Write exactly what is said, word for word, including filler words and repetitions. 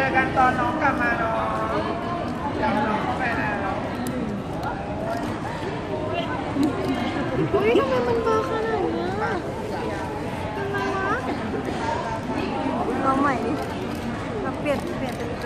กันตอนน้องกลับมาเนาะเดี๋ยวน้องเข้าไปแล้วอุ้ยทำไมมันเบาขนาดนี้ทำไมวะเราใหม่ดิเราเปลี่ยนเปลี่ยนเป็น